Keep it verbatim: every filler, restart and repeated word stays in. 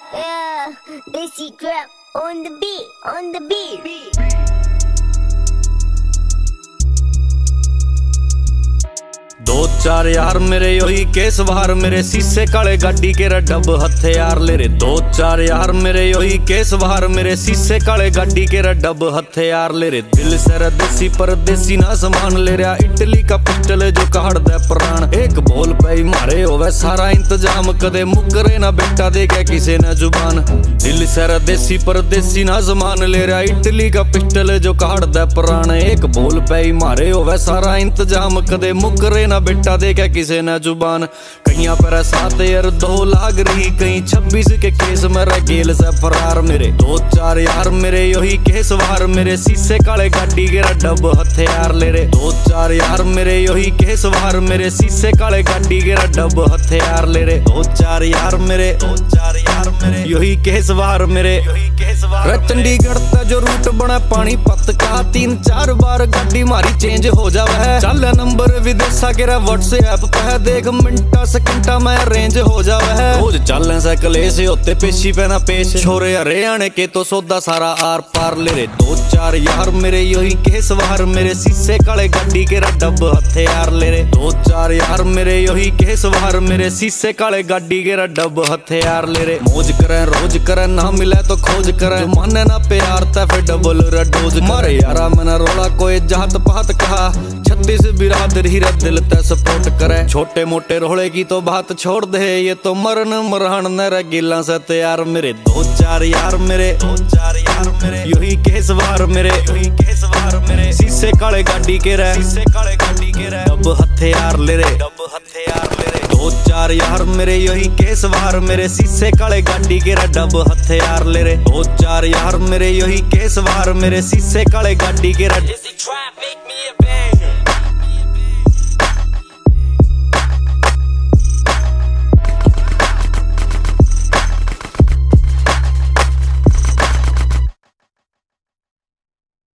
Yeah, Desi Trap on the beat, on the beat. दो चार यार मेरे योही केस बाहर मेरे शीशे काले गाड़ी के डब हथियार ले रे। दो चार यार मेरे योही केस बाहर मेरे शीशे काले गाड़ी के डब हथियार ले रे। दिल से देसी परदेसी ना समान ले रहा इटली का पिस्टल जो काढ़ दे प्राण। एक बोल पे ही मारे होवे सारा इंतजाम कदे मुकरे ना बेटा दे के किसे न जुबान। दिल से देसी परदेसी ना समान ले रहा इटली का पिस्टल जो काढ़ दे प्राण। एक बोल पे ही मारे होवे सारा इंतजाम कदे मुकरे ना बेटा दे के किसे न जुबान। कहीं पर सात यार दो लाग रही कहीं छब्बीस के केस मेरा गेल से फरार मेरे। दो चार यार मेरे योही केस बाहर मेरे शीशे काले गाड़ी के डब हथियार ले रे। दो चार यार मेरे योही केस बाहर मेरे शीशे काले गाड़ी के डब हथियार ले रे। दो चार यार मेरे दो चार यार मेरे योही केस बाहर मेरे योही केस बाहर। चंडीगढ़ का जो रूट बना पानीपत का तीन चार बार गाड़ी मारी चेंज हो जावे। चल नंबर विदेशा के व्हाट्सएप पे देख मिनटा सेकंडा में रेंज हो जावे। रोज चलने से कलेश होते पेशी पे ना पेश छोरे हरियाणे के तो सौदा सारा आर पार ले रे। दो चार यार मेरे योही केस बाहर मेरे शीशे काले गाड़ी के डब हथियार ले रे। दो चार यार मेरे योही केस बाहर मेरे शीशे काले गाड़ी के डब हथियार ले रे। मौज करे रोज करे ना मिले तो खोज करे माने ना प्यार ता फिर डबल रडोज मारे यारा मैंने रोला कोई जात पात कहा छत्तीस बिरादरी रा दिल ते सपोर्ट करे। छोटे मोटे रोले की तो बात छोड़ दे ये तो मरण मरहण न रगीला से तैयार मेरे। दो चार यार मेरे दो चार यार मेरे योही केस बाहर मेरे योही केस बाहर मेरे शीशे काले गाड़ी के रे शीशे काले गाड़ी के रे डब हथियार ले रे डब हथियार ले रे। दो चार यार मेरे योही केस बाहर मेरे शीशे काले गाड़ी के रे डब हथियार ले रे। दो चार यार मेरे योही केस बाहर मेरे शीशे काले गाड़ी के रे